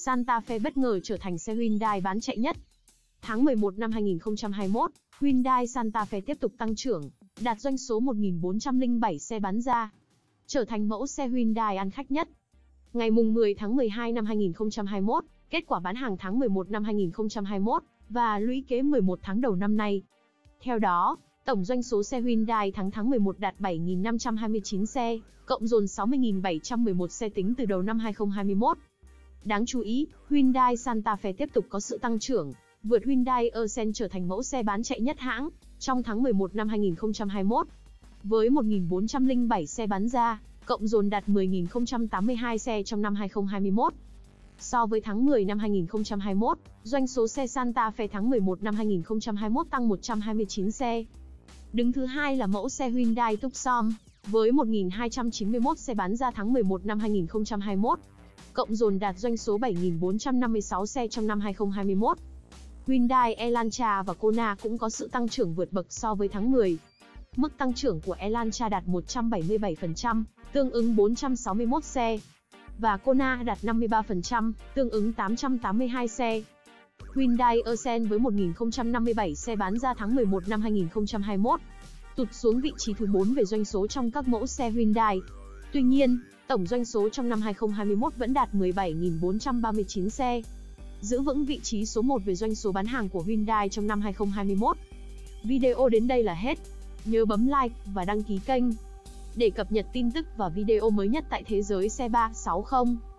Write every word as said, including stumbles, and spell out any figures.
Santa Fe bất ngờ trở thành xe Hyundai bán chạy nhất. Tháng mười một năm hai nghìn không trăm hai mươi mốt, Hyundai Santa Fe tiếp tục tăng trưởng, đạt doanh số một nghìn bốn trăm lẻ bảy xe bán ra, trở thành mẫu xe Hyundai ăn khách nhất. Ngày mười tháng mười hai năm hai nghìn không trăm hai mươi mốt, kết quả bán hàng tháng mười một năm hai nghìn không trăm hai mươi mốt và lũy kế mười một tháng đầu năm nay. Theo đó, tổng doanh số xe Hyundai tháng tháng mười một đạt bảy nghìn năm trăm hai mươi chín xe, cộng dồn sáu mươi nghìn bảy trăm mười một xe tính từ đầu năm hai nghìn không trăm hai mươi mốt. Đáng chú ý, Hyundai Santa Fe tiếp tục có sự tăng trưởng, vượt Hyundai Accent trở thành mẫu xe bán chạy nhất hãng trong tháng mười một năm hai nghìn không trăm hai mươi mốt. Với một nghìn bốn trăm lẻ bảy xe bán ra, cộng dồn đạt mười nghìn không trăm tám mươi hai xe trong năm hai nghìn không trăm hai mươi mốt. So với tháng mười năm hai nghìn không trăm hai mươi mốt, doanh số xe Santa Fe tháng mười một năm hai nghìn không trăm hai mươi mốt tăng một trăm hai mươi chín xe. Đứng thứ hai là mẫu xe Hyundai Tucson, với một nghìn hai trăm chín mươi mốt xe bán ra tháng mười một năm hai nghìn không trăm hai mươi mốt. Cộng dồn đạt doanh số bảy nghìn bốn trăm năm mươi sáu xe trong năm hai nghìn không trăm hai mươi mốt. Hyundai Elantra và Kona cũng có sự tăng trưởng vượt bậc so với tháng mười. Mức tăng trưởng của Elantra đạt một trăm bảy mươi bảy phần trăm, tương ứng bốn trăm sáu mươi mốt xe, và Kona đạt năm mươi ba phần trăm, tương ứng tám trăm tám mươi hai xe. Hyundai Accent với một nghìn không trăm năm mươi bảy xe bán ra tháng mười một năm hai nghìn không trăm hai mươi mốt, tụt xuống vị trí thứ bốn về doanh số trong các mẫu xe Hyundai. Tuy nhiên, tổng doanh số trong năm hai nghìn không trăm hai mươi mốt vẫn đạt mười bảy nghìn bốn trăm ba mươi chín xe, giữ vững vị trí số một về doanh số bán hàng của Hyundai trong năm hai nghìn không trăm hai mươi mốt. Video đến đây là hết. Nhớ bấm like và đăng ký kênh để cập nhật tin tức và video mới nhất tại thế giới xe ba sáu không.